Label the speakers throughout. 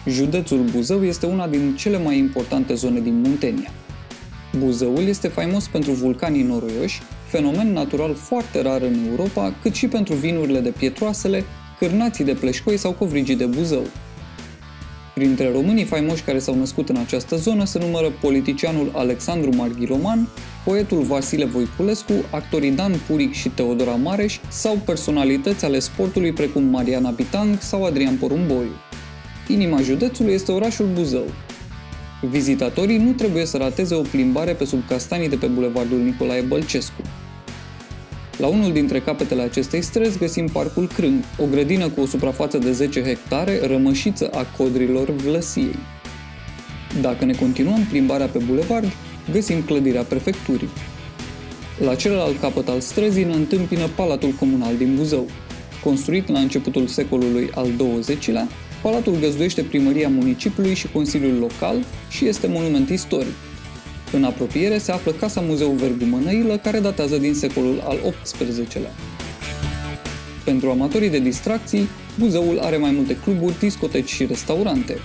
Speaker 1: Județul Buzău este una din cele mai importante zone din Muntenia. Buzăul este faimos pentru vulcanii noroioși, fenomen natural foarte rar în Europa, cât și pentru vinurile de pietroasele, cârnații de pleșcoi sau covrigii de Buzău. Printre românii faimoși care s-au născut în această zonă se numără politicianul Alexandru Marghiroman, poetul Vasile Voiculescu, actorii Dan Puric și Teodora Mareș sau personalități ale sportului precum Mariana Bitang sau Adrian Porumboiu. Inima județului este orașul Buzău. Vizitatorii nu trebuie să rateze o plimbare pe sub castanii de pe bulevardul Nicolae Bălcescu. La unul dintre capetele acestei străzi găsim Parcul Crâng, o grădină cu o suprafață de 10 hectare, rămășiță a codrilor Vlăsiei. Dacă ne continuăm plimbarea pe bulevard, găsim clădirea prefecturii. La celălalt capăt al străzii ne întâmpină Palatul Comunal din Buzău. Construit la începutul secolului al XX-lea, palatul găzduiește primăria municipiului și Consiliul Local și este monument istoric. În apropiere se află Casa Muzeu Vergu Mănăilă, care datează din secolul al XVIII-lea. Pentru amatorii de distracții, Buzăul are mai multe cluburi, discoteci și restaurante.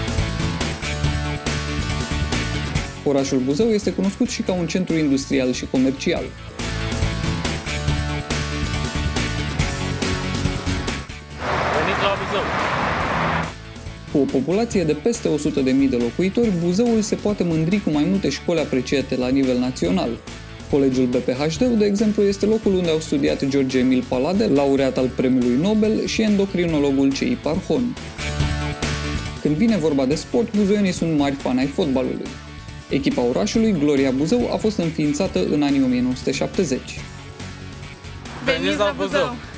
Speaker 1: Orașul Buzău este cunoscut și ca un centru industrial și comercial.
Speaker 2: Veniți la Buzău!
Speaker 1: Cu o populație de peste 100.000 de locuitori, Buzăul se poate mândri cu mai multe școli apreciate la nivel național. Colegiul BPHD, de exemplu, este locul unde au studiat George Emil Palade, laureat al Premiului Nobel, și endocrinologul C.I. Parhon. Când vine vorba de sport, buzoienii sunt mari fani ai fotbalului. Echipa orașului, Gloria Buzău, a fost înființată în anii 1970.
Speaker 2: Veniți la Buzău!